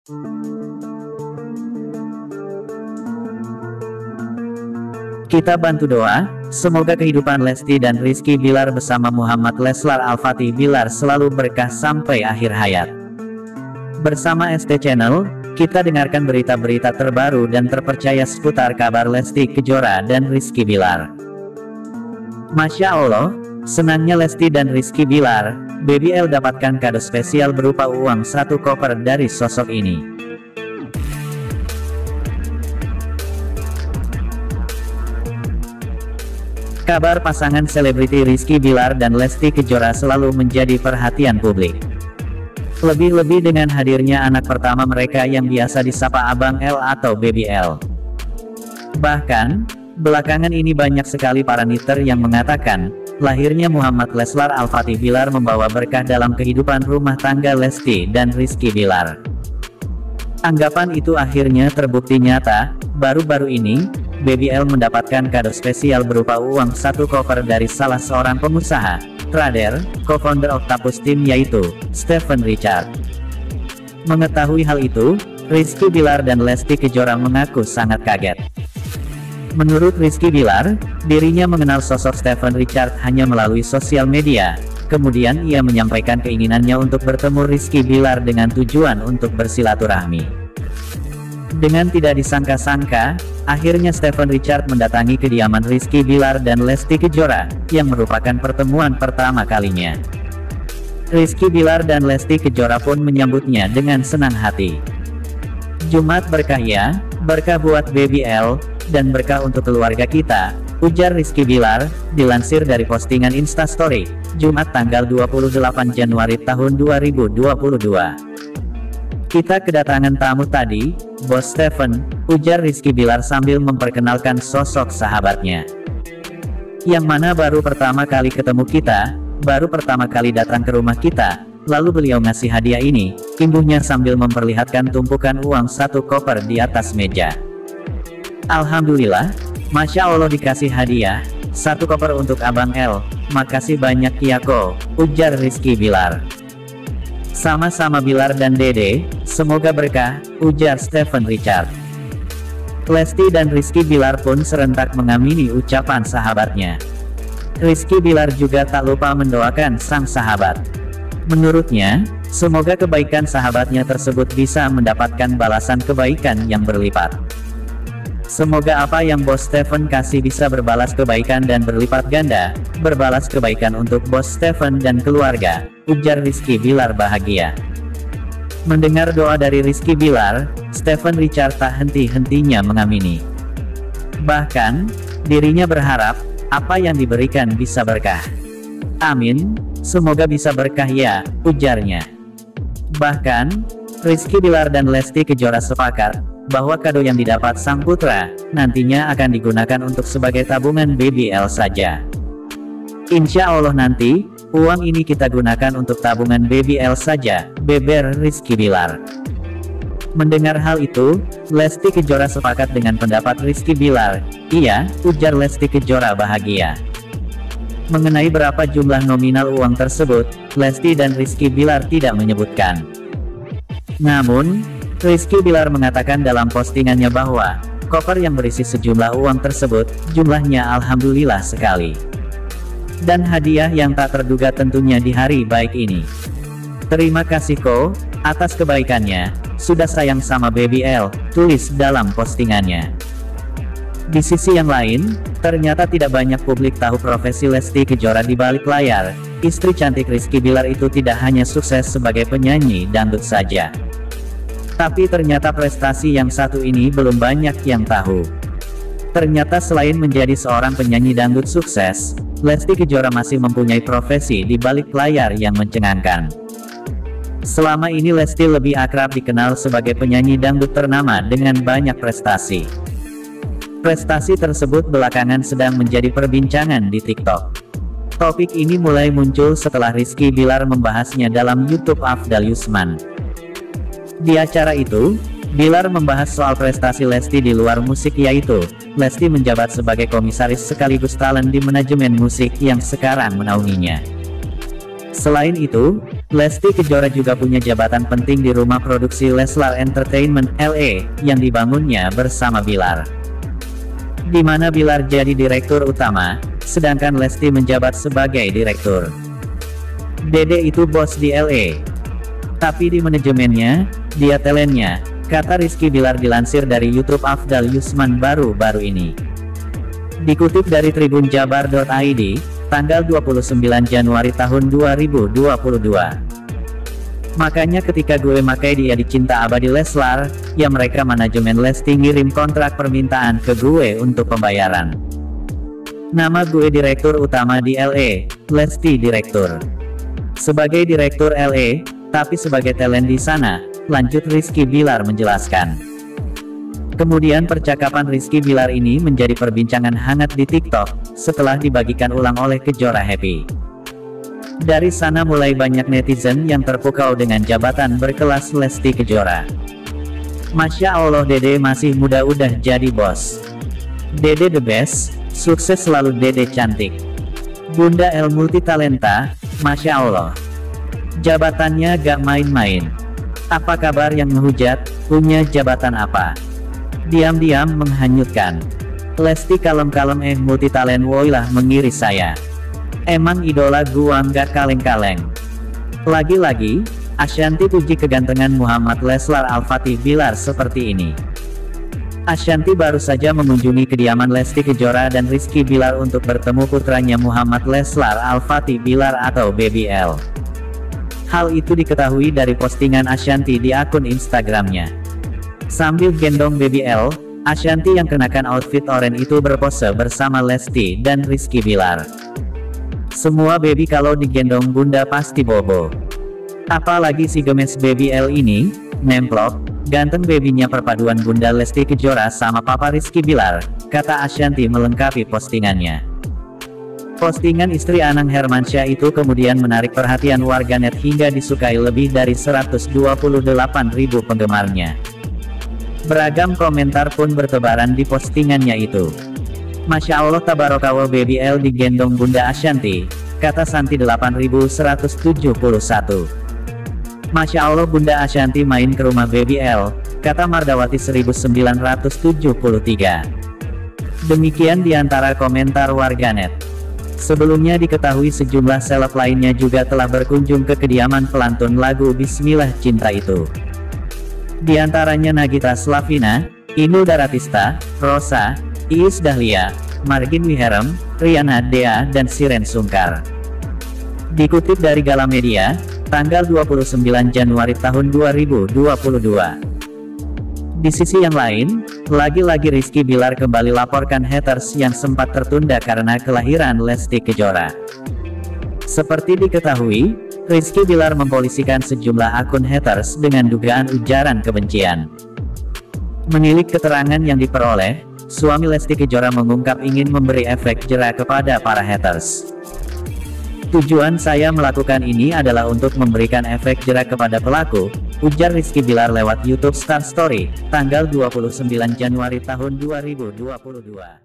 Kita bantu doa, semoga kehidupan Lesti dan Rizky Bilar bersama Muhammad Leslar Al-Fatih Bilar selalu berkah sampai akhir hayat. Bersama ST Channel, kita dengarkan berita-berita terbaru dan terpercaya seputar kabar Lesti Kejora dan Rizky Bilar. Masya Allah, senangnya Lesti dan Rizky Bilar, BBL dapatkan kado spesial berupa uang 1 koper dari sosok ini. Kabar pasangan selebriti Rizky Bilar dan Lesti Kejora selalu menjadi perhatian publik. Lebih-lebih dengan hadirnya anak pertama mereka yang biasa disapa Abang L atau BBL. Bahkan, belakangan ini banyak sekali para netizen yang mengatakan, lahirnya Muhammad Leslar Al-Fatih Bilar membawa berkah dalam kehidupan rumah tangga Lesti dan Rizky Bilar. Anggapan itu akhirnya terbukti nyata, baru-baru ini, BBL mendapatkan kado spesial berupa uang 1 koper dari salah seorang pengusaha, trader, co-founder Octopus Team yaitu, Stephen Richard. Mengetahui hal itu, Rizky Bilar dan Lesti Kejora mengaku sangat kaget. Menurut Rizky Bilar, dirinya mengenal sosok Stephen Richard hanya melalui sosial media, kemudian ia menyampaikan keinginannya untuk bertemu Rizky Bilar dengan tujuan untuk bersilaturahmi. Dengan tidak disangka-sangka, akhirnya Stephen Richard mendatangi kediaman Rizky Bilar dan Lesti Kejora, yang merupakan pertemuan pertama kalinya. Rizky Bilar dan Lesti Kejora pun menyambutnya dengan senang hati. Jumat berkah ya, berkah buat BBL, dan berkah untuk keluarga kita, ujar Rizky Bilar, dilansir dari postingan Instastory, Jumat tanggal 28 Januari tahun 2022. Kita kedatangan tamu tadi, Bos Stephen, ujar Rizky Bilar sambil memperkenalkan sosok sahabatnya. Yang mana baru pertama kali ketemu kita, baru pertama kali datang ke rumah kita, lalu beliau ngasih hadiah ini, imbuhnya sambil memperlihatkan tumpukan uang 1 koper di atas meja. Alhamdulillah, Masya Allah dikasih hadiah, 1 koper untuk Abang L, makasih banyak Kiyako, ujar Rizky Bilar. Sama-sama Bilar dan Dede, semoga berkah, ujar Stephen Richard. Lesti dan Rizky Bilar pun serentak mengamini ucapan sahabatnya. Rizky Bilar juga tak lupa mendoakan sang sahabat. Menurutnya, semoga kebaikan sahabatnya tersebut bisa mendapatkan balasan kebaikan yang berlipat. Semoga apa yang Bos Stephen kasih bisa berbalas kebaikan dan berlipat ganda, berbalas kebaikan untuk Bos Stephen dan keluarga, ujar Rizky Bilar bahagia. Mendengar doa dari Rizky Bilar, Stephen Richard tak henti-hentinya mengamini. Bahkan, dirinya berharap, apa yang diberikan bisa berkah. Amin, semoga bisa berkah ya, ujarnya. Bahkan, Rizky Bilar dan Lesti Kejora sepakat, bahwa kado yang didapat sang putra, nantinya akan digunakan untuk sebagai tabungan BBL saja. Insya Allah nanti, uang ini kita gunakan untuk tabungan BBL saja, beber Rizky Bilar. Mendengar hal itu, Lesti Kejora sepakat dengan pendapat Rizky Bilar. Iya, ujar Lesti Kejora bahagia. Mengenai berapa jumlah nominal uang tersebut, Lesti dan Rizky Bilar tidak menyebutkan. Namun, Rizky Bilar mengatakan dalam postingannya bahwa, koper yang berisi sejumlah uang tersebut, jumlahnya alhamdulillah sekali. Dan hadiah yang tak terduga tentunya di hari baik ini. Terima kasih Ko, atas kebaikannya, sudah sayang sama BBL, tulis dalam postingannya. Di sisi yang lain, ternyata tidak banyak publik tahu profesi Lesti Kejora di balik layar. Istri cantik Rizky Bilar itu tidak hanya sukses sebagai penyanyi dangdut saja. Tapi ternyata prestasi yang satu ini belum banyak yang tahu. Ternyata selain menjadi seorang penyanyi dangdut sukses, Lesti Kejora masih mempunyai profesi di balik layar yang mencengangkan. Selama ini Lesti lebih akrab dikenal sebagai penyanyi dangdut ternama dengan banyak prestasi. Prestasi tersebut belakangan sedang menjadi perbincangan di TikTok. Topik ini mulai muncul setelah Rizky Bilar membahasnya dalam YouTube Afdal Yusman. Di acara itu, Bilar membahas soal prestasi Lesti di luar musik yaitu, Lesti menjabat sebagai komisaris sekaligus talent di manajemen musik yang sekarang menaunginya. Selain itu, Lesti Kejora juga punya jabatan penting di rumah produksi Leslar Entertainment, LA, yang dibangunnya bersama Bilar. Di mana Bilar jadi direktur utama, sedangkan Lesti menjabat sebagai direktur. Dede itu bos di LA. Tapi di manajemennya, dia talentnya, kata Rizky Bilar dilansir dari YouTube Afdal Yusman baru-baru ini. Dikutip dari tribunjabar.id, tanggal 29 Januari tahun 2022. Makanya ketika gue makai dia di Cinta Abadi Leslar, ya mereka manajemen Lesti ngirim kontrak permintaan ke gue untuk pembayaran. Nama gue direktur utama di LA, Lesti direktur. Sebagai direktur LA, tapi sebagai talent di sana, lanjut Rizky Bilar menjelaskan. Kemudian percakapan Rizky Bilar ini menjadi perbincangan hangat di TikTok, setelah dibagikan ulang oleh Kejora Happy. Dari sana mulai banyak netizen yang terpukau dengan jabatan berkelas Lesti Kejora. Masya Allah, Dede masih muda udah jadi bos. Dede the best, sukses selalu Dede cantik. Bunda El multitalenta, Masya Allah. Jabatannya gak main-main. Apa kabar yang ngehujat, punya jabatan apa? Diam-diam menghanyutkan. Lesti kalem-kalem multitalent woilah mengiris saya. Emang idola gua nggak kaleng-kaleng. Lagi-lagi, Ashanty puji kegantengan Muhammad Leslar Al-Fatih Bilar seperti ini. Ashanty baru saja mengunjungi kediaman Lesti Kejora dan Rizky Bilar untuk bertemu putranya Muhammad Leslar Al-Fatih Bilar atau Baby L. Hal itu diketahui dari postingan Ashanty di akun Instagramnya. Sambil gendong Baby L, Ashanty yang kenakan outfit oranye itu berpose bersama Lesti dan Rizky Bilar. Semua baby kalau digendong bunda pasti bobo. Apalagi si gemes Baby L ini, nemplok, ganteng babynya perpaduan bunda Lesti Kejora sama papa Rizky Bilar, kata Ashanty melengkapi postingannya. Postingan istri Anang Hermansyah itu kemudian menarik perhatian warganet hingga disukai lebih dari 128.000 penggemarnya. Beragam komentar pun bertebaran di postingannya itu. Masya Allah tabarakallah Baby L digendong bunda Ashanty, kata Santi 8171. Masya Allah bunda Ashanty main ke rumah Baby L, kata Mardawati 1973. Demikian diantara komentar warganet. Sebelumnya diketahui sejumlah seleb lainnya juga telah berkunjung ke kediaman pelantun lagu Bismillah Cinta itu. Di antaranya Nagita Slavina, Inul Daratista, Rosa, Iis Dahlia, Margin Wiherem, Riana Dea dan Siren Sungkar. Dikutip dari Galamedia, tanggal 29 Januari tahun 2022. Di sisi yang lain, lagi-lagi Rizky Bilar kembali laporkan haters yang sempat tertunda karena kelahiran Lesti Kejora. Seperti diketahui, Rizky Bilar mempolisikan sejumlah akun haters dengan dugaan ujaran kebencian. Menilik keterangan yang diperoleh, suami Lesti Kejora mengungkap ingin memberi efek jera kepada para haters. Tujuan saya melakukan ini adalah untuk memberikan efek jera kepada pelaku, ujar Rizky Bilar lewat YouTube Star Story, tanggal 29 Januari tahun 2022.